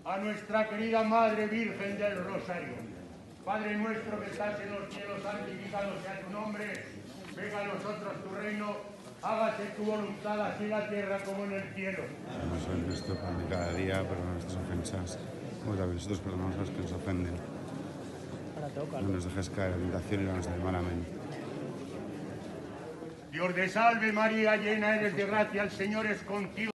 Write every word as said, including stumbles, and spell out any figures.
a nuestra querida Madre Virgen del Rosario. Padre nuestro que estás en los cielos, santificado sea tu nombre. Venga a nosotros tu reino, hágase tu voluntad así en la tierra como en el cielo. Danos hoy nuestro pan de cada día, perdona nuestras ofensas, como también nosotros perdonamos a los que nos ofenden. No nos dejes caer en tentación y líbranos del mal. Amén. Dios te salve María, llena eres de gracia, el Señor es contigo.